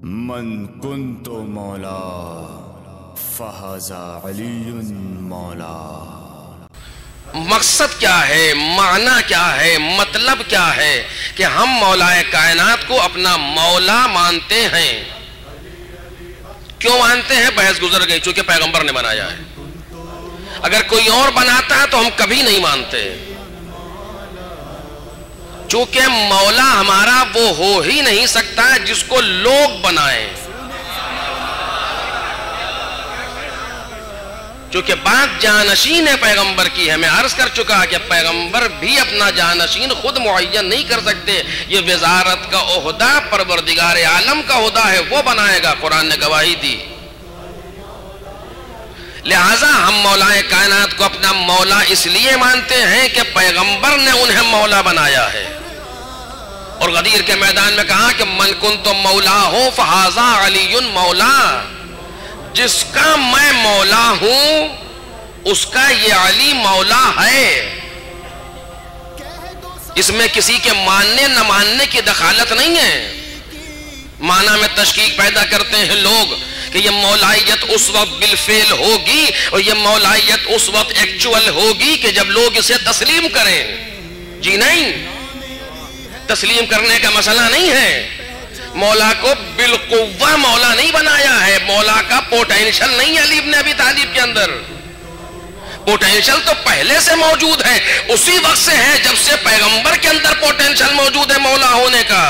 من کنت مولا فہذا علی مولا۔ مقصد کیا ہے، معنی کیا ہے، مطلب کیا ہے کہ ہم مولا کائنات کو اپنا مولا مانتے ہیں؟ کیوں مانتے ہیں؟ بحث گزر گئی، چونکہ پیغمبر نے بنایا ہے۔ اگر کوئی اور بناتا ہے تو ہم کبھی نہیں مانتے، چونکہ مولا ہمارا وہ ہو ہی نہیں سکتا جس کو لوگ بنائیں، چونکہ بات جانشین پیغمبر کی ہے۔ میں عرض کر چکا کہ پیغمبر بھی اپنا جانشین خود معین نہیں کر سکتے، یہ وزارت کا عہدہ پروردگار عالم کا عہدہ ہے، وہ بنائے گا، قرآن نے گواہی دی۔ لہٰذا ہم مولا کائنات کو اپنا مولا اس لیے مانتے ہیں کہ پیغمبر نے انہیں مولا بنایا ہے، اور غدیر کے میدان میں کہا کہ من کنت مولا ہو فہذا علی مولا، جس کا میں مولا ہوں اس کا یہ علی مولا ہے۔ اس میں کسی کے ماننے نہ ماننے کی دخالت نہیں ہے۔ معنی میں تشکیک پیدا کرتے ہیں لوگ کہ یہ مولائیت اس وقت بالفعل ہوگی اور یہ مولائیت اس وقت ایکچول ہوگی کہ جب لوگ اسے تسلیم کریں۔ جی نہیں، تسلیم کرنے کا مسئلہ نہیں ہے۔ مولا کو بالقوہ مولا نہیں بنایا ہے، مولا کا پوٹینشل نہیں ہے علی ابن ابی طالب کے اندر۔ پوٹینشل تو پہلے سے موجود ہے، اسی وقت سے ہے جب سے پیغمبر کے اندر پوٹینشل موجود ہے مولا ہونے کا۔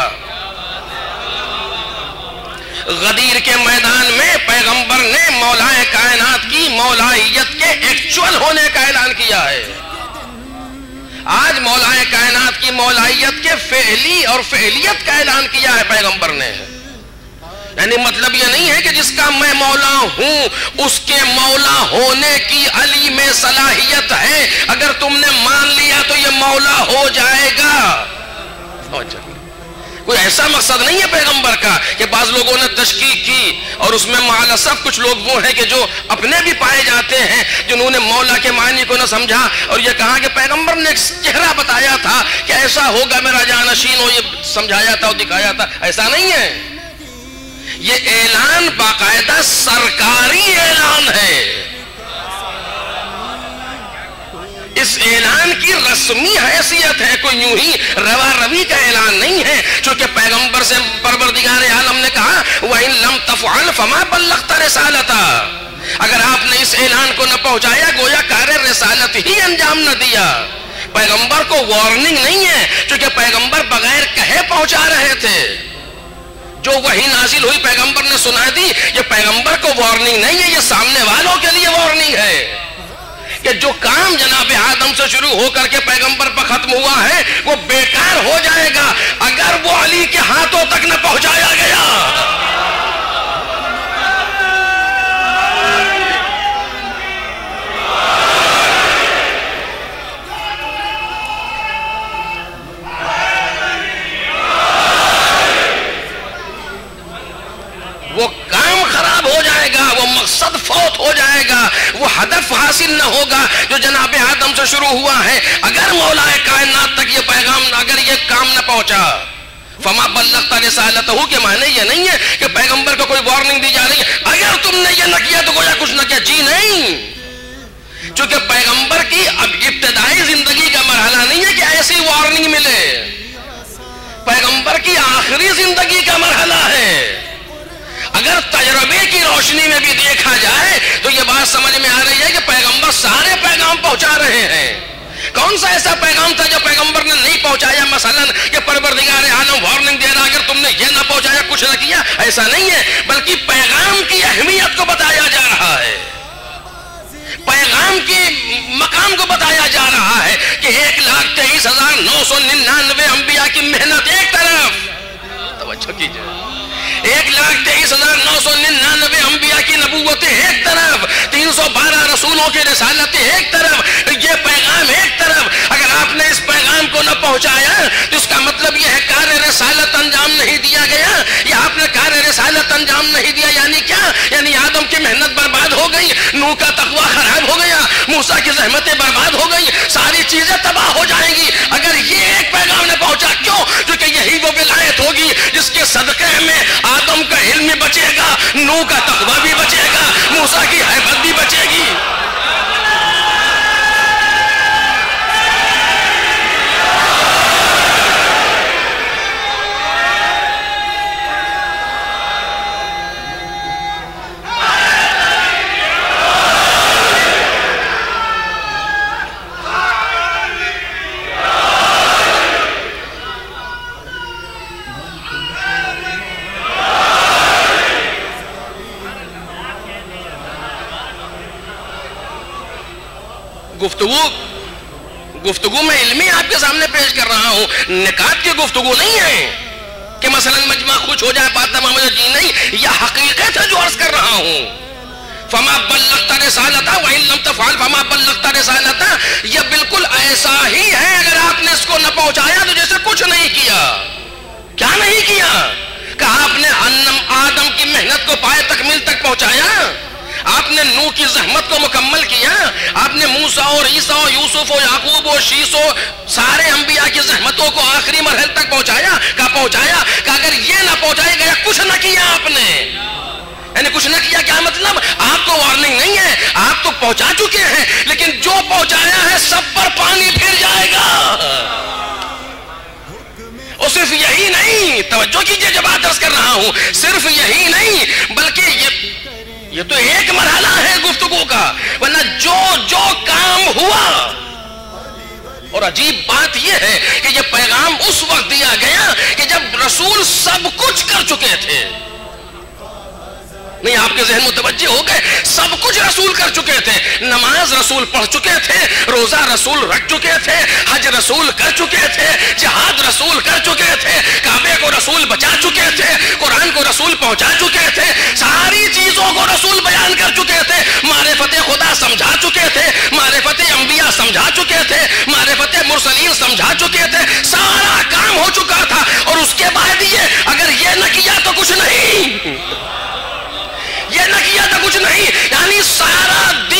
غدیر کے میدان میں پیغمبر نے مولا کائنات کی مولائیت کے ایکچول ہونے کا اعلان کیا ہے۔ آج مولا کائنات کی مولائیت کے فعلی اور فعلیت کا اعلان کیا ہے پیغمبر نے۔ یعنی مطلب یہ نہیں ہے کہ جس کا میں مولا ہوں اس کے مولا ہونے کی علی میں صلاحیت ہے، اگر تم نے مان لیا تو یہ مولا ہو جائے گا۔ کوئی ایسا مقصد نہیں ہے پیغمبر کا کہ بعض لوگوں نے تشکیک کی، اور اس میں مع الاسف کچھ لوگ وہ ہیں کہ جو اپنے بھی پائے جاتے ہیں جنہوں نے مولا کے معنی کو نہ سمجھا اور یہ کہا کہ پیغمبر نے ایک چہرہ بتایا تھا کہ ایسا ہوگا میرا جانشین ہو، یہ سمجھایا تھا اور دکھایا تھا۔ ایسا نہیں ہے، یہ اعلان باقاعدہ سرکاری اعلان ہے۔ اس اعلان کی رسمی حیثیت ہے، کوئی یوں ہی روا روی کا اعلان نہیں ہے، چونکہ پیغمبر سے پروردگار عالم نے کہا وَإِن لَمْ تَفْعَلْ فَمَا بَلَّغْتَ رِسَالَتَهُ، اگر آپ نے اس اعلان کو نہ پہنچایا گویا کار رسالت ہی انجام نہ دیا۔ پیغمبر کو وارننگ نہیں ہے، چونکہ پیغمبر بغیر کہے پہنچا رہے تھے۔ جو وحی نازل ہوئی پیغمبر نے سنا دی، یہ پیغمبر کو وارننگ نہیں ہے، یہ سامنے والوں کے لیے وارننگ ہے کہ جو کام جناب آدم سے شروع ہو کر کے پیغمبر پر ختم ہوا ہے وہ بیکار ہو جائے گا اگر وہ علی کے ہاتھوں تک نہ پہنچایا گیا۔ وہ کام خراب ہو جائے گا، وہ مقصد فوت ہو جائے گا، وہ ہدف حاصل نہ ہوگا جو جناب آدم سے شروع ہوا ہے اگر مولا کائنات تک یہ پیغام، اگر یہ کام نہ پہنچا۔ فما بلغت رسالتہ کے معنی یہ نہیں ہے کہ پیغمبر کو کوئی وارننگ دی جا رہی ہے اگر تم نے یہ نہ کیا تو گویا کچھ نہ کیا۔ جی نہیں، چونکہ پیغمبر کی اب ابتدائی زندگی کا مرحلہ نہیں ہے کہ ایسی وارننگ ملے، پیغمبر کی آخری زندگی کا مرحلہ ہے۔ اگر تجربے کی روشنی میں بھی دیکھا جائے تو یہ بات سمجھ میں آ رہی ہے کہ پیغمبر سارے پیغام پہنچا رہے ہیں۔ کون سا ایسا پیغام تھا جو پیغمبر نے نہیں پہنچایا؟ مثلا کہ پروردگار عالم وارننگ دے رہا اگر تم نے یہ نہ پہنچایا کچھ نہ کیا، ایسا نہیں ہے، بلکہ پیغام کی اہمیت کو بتایا جا رہا ہے، پیغام کی مقام کو بتایا جا رہا ہے کہ 1,23,999 انبیاء کی محنت ایک طرف، توجہ کیجئے، 1,23,999 انبیاء کی نبوتیں ایک طرف، 312 رسولوں کی رسالتیں ایک طرف، یہ پیغام ایک طرف۔ اگر آپ نے اس پیغام کو نہ پہنچایا تو اس کا مطلب یہ ہے کار رسالت انجام نہیں دیا گیا، یا آپ نے کار رسالت انجام نہیں دیا یعنی کیا؟ یعنی آدم کی محنت برباد ہو گئی، نوح کا تقویٰ خراب ہو گیا، موسیٰ کی زحمتیں برباد ہو گئی، ساری چیزیں تباہ ہو جائیں گی اگر یہ ایک پیغام نے پہنچا۔ کیوں؟ کیونکہ یہی وہ ولایت ہوگی جس کے صدقے میں آدم کا علم نوح کا تقویٰ بھی بچے گا، موسیٰ کی ہیبت بھی بچے گی۔ گفتگو میں علمی آپ کے سامنے پیش کر رہا ہوں، نکات کی گفتگو نہیں ہے کہ مثلا مجمع خوش ہو جائے بات تمام ہو جائے، جی نہیں، یہ حقیقت ہے جو عرض کر رہا ہوں۔ فما بلغت رسالتہ وان لم تفعل فما بلغت رسالتہ، یہ بالکل ایسا ہی ہے اگر آپ نے اس کو نہ پہنچایا تو جیسے کچھ نہیں کیا۔ کیا نہیں کیا؟ کہ آپ نے آدم کی محنت کو پائے تکمیل تک پہنچایا، آپ نے نوح کی زحمت کو مکمل کیا، آپ نے موسیٰ اور عیسیٰ اور یوسف اور یعقوب اور شیس اور سارے انبیاء کی زحمتوں کو آخری مرحلے تک پہنچایا۔ کہ اگر یہ نہ پہنچایا گیا کچھ نہ کیا آپ نے، یعنی کچھ نہ کیا کیا مطلب؟ آپ کو وارننگ نہیں ہے، آپ تو پہنچا چکے ہیں، لیکن جو پہنچایا ہے سب پر پانی پھر جائے گا۔ اور صرف یہی نہیں، توجہ کیجئے جب بات عرض کر رہا ہوں، صرف یہی نہیں بلکہ یہ تو ایک مرحلہ ہے گفتگو کا، ورنہ جو کام ہوا۔ اور عجیب بات یہ ہے کہ یہ پیغام اس وقت دیا گیا کہ جب رسول سب کچھ کر چکے تھے۔ نہیں، آپ کے ذہن متوجہ ہو گئے، سب کچھ رسول کر چکے تھے، نماز رسول پڑھ چکے تھے، روزہ رسول رکھ چکے تھے، حج رسول کر چکے تھے، جہاد رسول کر چکے تھے، کعبے کو رسول بچا چکے تھے، قرآن کو رسول پہنچا چکے تھے، ساری چیزوں کو رسول بیان کر چکے تھے، معرفت خدا سمجھا چکے تھے، معرفت انبیاء سمجھا چکے تھے، معرفت مرسلین سمجھا چکے تھے، سارا کام ہو چکا تھا۔ اور اس کے بعد یہ اگر یہ نہ کیا تو کچھ نہیں، یہ نہ کیا تو کچھ نہیں، یعنی سارا